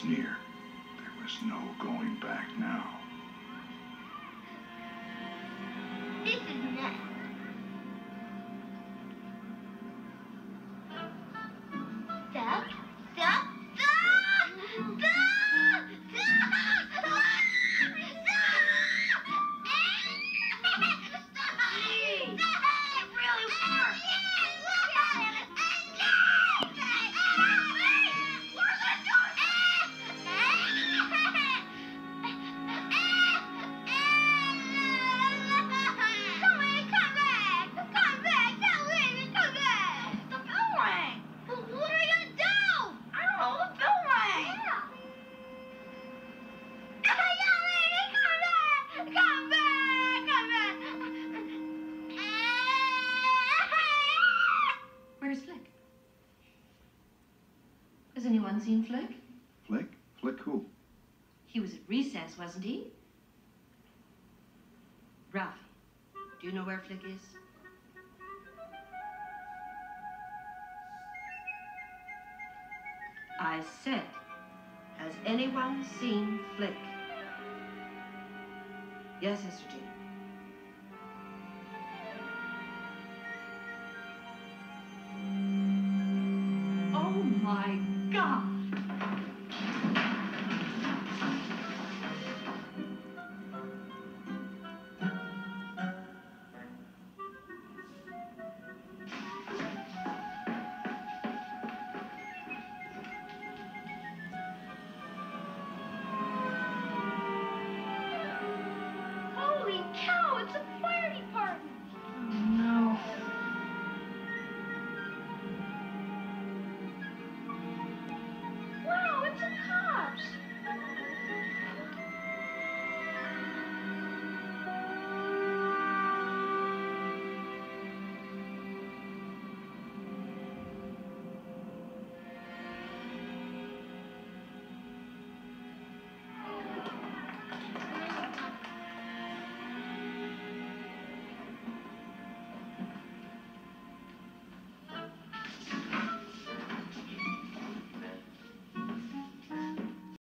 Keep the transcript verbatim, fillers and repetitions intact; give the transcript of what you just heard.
near. There was no going back now. This is next. Stop, stop, stop! Stop! Stop! Where's Flick? Has anyone seen Flick? Flick? Flick who? He was at recess, wasn't he? Ralphie, do you know where Flick is? I said, has anyone seen Flick? Yes, Sister Jean.